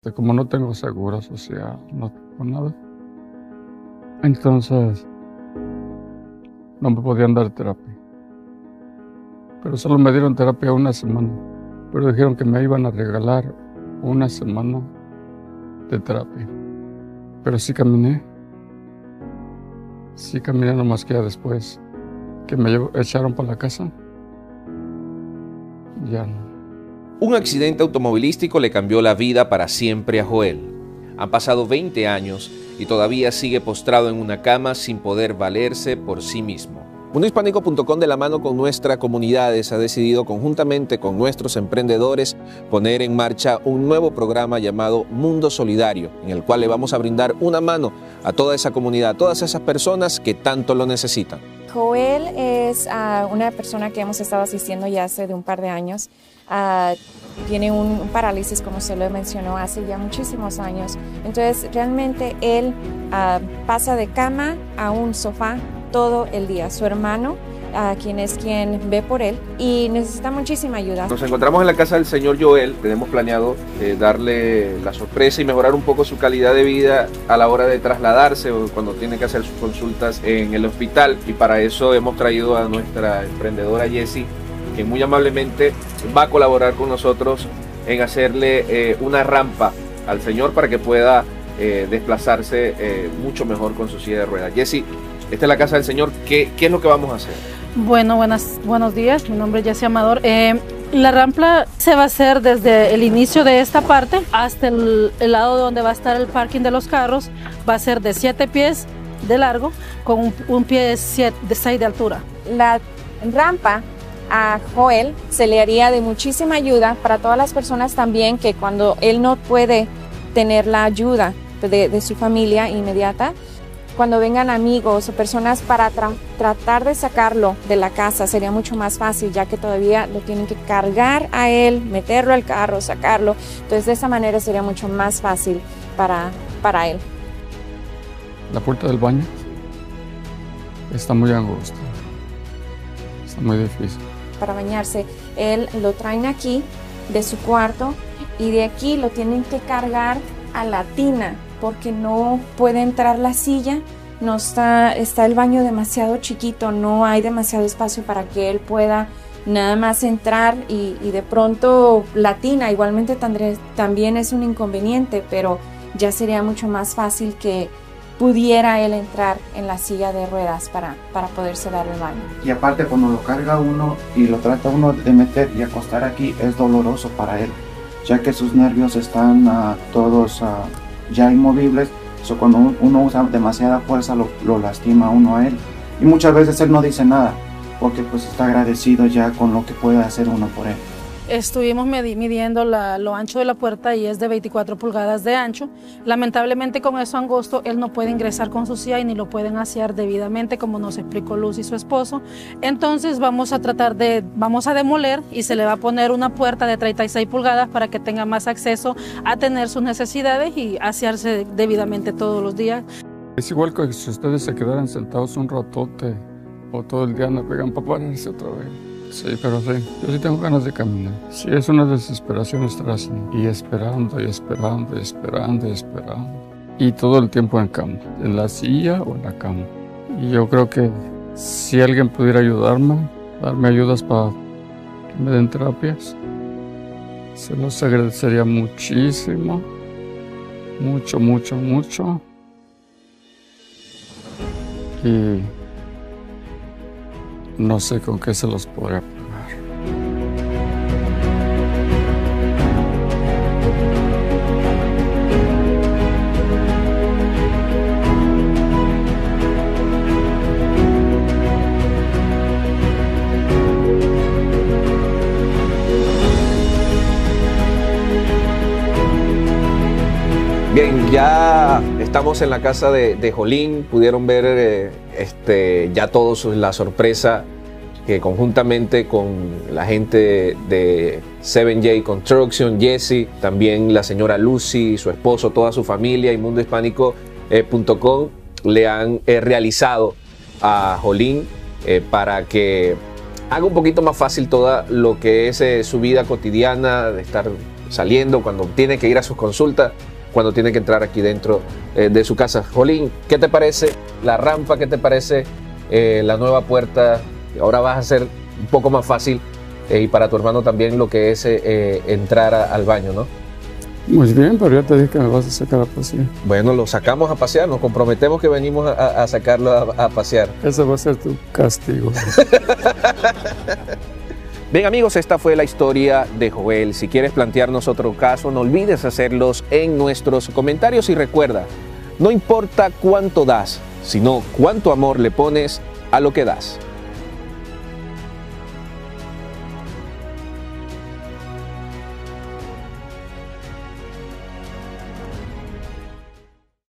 como no tengo seguro social, no tengo nada, entonces no me podían dar terapia. Pero solo me dieron terapia una semana. Pero dijeron que me iban a regalar una semana de terapia. Pero sí caminé. Sí caminé, nomás que ya después que me echaron para la casa, ya no. Un accidente automovilístico le cambió la vida para siempre a Joel. Han pasado 20 años y todavía sigue postrado en una cama sin poder valerse por sí mismo. Mundohispánico.com, de la mano con nuestra comunidades, ha decidido conjuntamente con nuestros emprendedores poner en marcha un nuevo programa llamado Mundo Solidario, en el cual le vamos a brindar una mano a toda esa comunidad, a todas esas personas que tanto lo necesitan. Joel es una persona que hemos estado asistiendo ya hace de un par de años. Tiene un parálisis, como se lo mencionó, hace ya muchísimos años. Entonces, realmente él pasa de cama a un sofá todo el día. Su hermano, quien ve por él, y necesita muchísima ayuda. Nos encontramos en la casa del señor Joel. Tenemos planeado darle la sorpresa y mejorar un poco su calidad de vida a la hora de trasladarse o cuando tiene que hacer sus consultas en el hospital. Y para eso hemos traído a nuestra emprendedora Jessie, que muy amablemente va a colaborar con nosotros en hacerle una rampa al señor para que pueda desplazarse mucho mejor con su silla de ruedas. Jessie, esta es la casa del señor. ¿Qué es lo que vamos a hacer? Bueno, buenos días. Mi nombre es Jessie Amador. La rampa se va a hacer desde el inicio de esta parte hasta el lado donde va a estar el parking de los carros. Va a ser de 7 pies de largo con un pie de 6 de altura. La rampa a Joel se le haría de muchísima ayuda para todas las personas también que cuando él no puede tener la ayuda de su familia inmediata, cuando vengan amigos o personas para tratar de sacarlo de la casa, sería mucho más fácil, ya que todavía lo tienen que cargar a él, meterlo al carro, sacarlo. Entonces de esa manera sería mucho más fácil para él. La puerta del baño está muy angosta, está muy difícil. Para bañarse, él lo traen aquí de su cuarto y de aquí lo tienen que cargar a la tina porque no puede entrar la silla, está el baño demasiado chiquito, no hay demasiado espacio para que él pueda nada más entrar y de pronto la tina igualmente también es un inconveniente, pero ya sería mucho más fácil que pudiera él entrar en la silla de ruedas para poderse dar el baño. Y aparte cuando lo carga uno y lo trata uno de meter y acostar aquí, es doloroso para él, ya que sus nervios están todos ya inmovibles. Cuando uno usa demasiada fuerza lo lastima uno a él, y muchas veces él no dice nada porque pues está agradecido ya con lo que puede hacer uno por él. Estuvimos midiendo lo ancho de la puerta y es de 24 pulgadas de ancho. Lamentablemente con eso angosto él no puede ingresar con su silla y ni lo pueden asear debidamente, como nos explicó Luz y su esposo. Entonces vamos a demoler y se le va a poner una puerta de 36 pulgadas para que tenga más acceso a tener sus necesidades y asearse debidamente todos los días. Es igual que si ustedes se quedaran sentados un ratote o todo el día no pegan para pararse otra vez. Sí, pero sí, yo sí tengo ganas de caminar. Sí, es una desesperación estar así. Y esperando, y esperando, y esperando, y esperando. Y todo el tiempo en cama, en la silla o en la cama. Y yo creo que si alguien pudiera ayudarme, darme ayudas para que me den terapias, se los agradecería muchísimo. Mucho, mucho, mucho. Y no sé con qué se los podré pagar. Bien, ya estamos en la casa de Jolín. Pudieron ver ya todos la sorpresa que conjuntamente con la gente de 7J Construction, Jessie, también la señora Lucy, su esposo, toda su familia y Mundohispánico.com le han realizado a Jolín para que haga un poquito más fácil toda lo que es su vida cotidiana, de estar saliendo, cuando tiene que ir a sus consultas, cuando tiene que entrar aquí dentro de su casa. Jolín, ¿qué te parece la rampa? ¿Qué te parece la nueva puerta? Ahora vas a ser un poco más fácil y para tu hermano también lo que es entrar al baño, ¿no? Muy bien, pero ya te dije que me vas a sacar a pasear. Bueno, lo sacamos a pasear, nos comprometemos que venimos a sacarlo a pasear. Ese va a ser tu castigo. Bien amigos, esta fue la historia de Joel. Si quieres plantearnos otro caso, no olvides hacerlos en nuestros comentarios y recuerda, no importa cuánto das, sino cuánto amor le pones a lo que das.